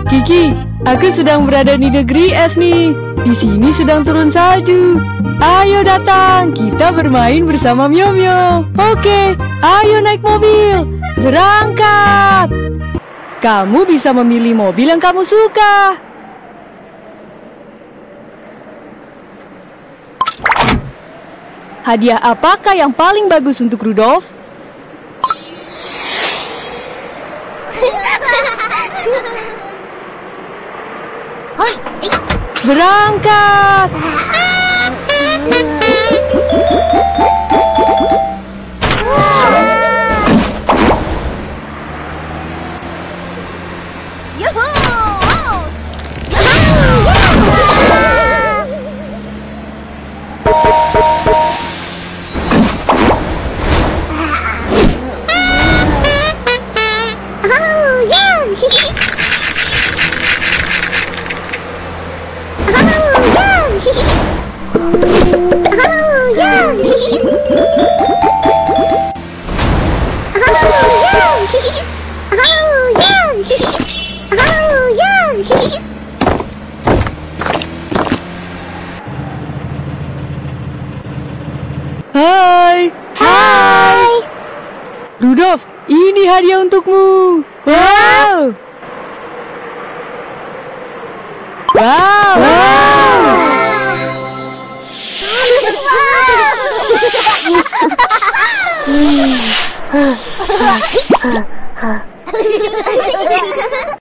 Kiki, aku sedang berada di negeri es nih. Di sini sedang turun salju. Ayo datang, kita bermain bersama Mio Mio. Oke, ayo naik mobil. Berangkat. Kamu bisa memilih mobil yang kamu suka. Hadiah apakah yang paling bagus untuk Rudolf? Berangkat! Hai. Hai. Rudolf, ini hadiah untukmu. Wow. Wow. Wow.